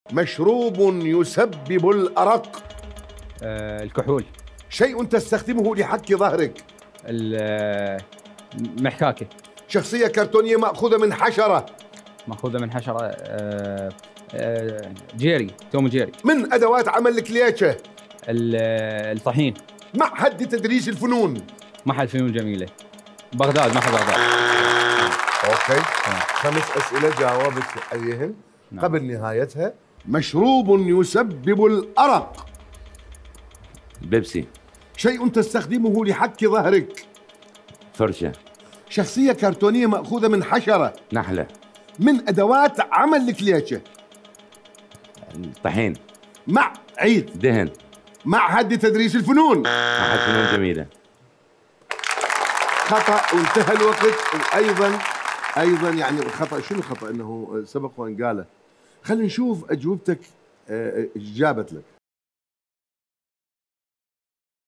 مشروب يسبب الأرق. الكحول. شيء تستخدمه لحك ظهرك. المحكاكة. شخصية كرتونية مأخوذة من حشرة. مأخوذة من حشرة. جيري، توم جيري. من أدوات عمل الكليتشة. الطحين. معهد تدريس الفنون. معهد فنون جميلة. بغداد، معهد بغداد. أوكي. 5 أسئلة جاوبت عليهن قبل نهايتها. مشروب يسبب الأرق. بيبسي. شيء تستخدمه لحك ظهرك. فرشة. شخصية كرتونية مأخوذة من حشرة. نحلة. من أدوات عمل الكليتشة. طحين. مع عيد. دهن. معهد تدريس الفنون. معهد فنون جميلة. خطأ وانتهى الوقت. أيضا يعني الخطأ، شنو الخطأ؟ إنه سبق وأن قاله. خلينا نشوف أجوبتك إيش جابت لك.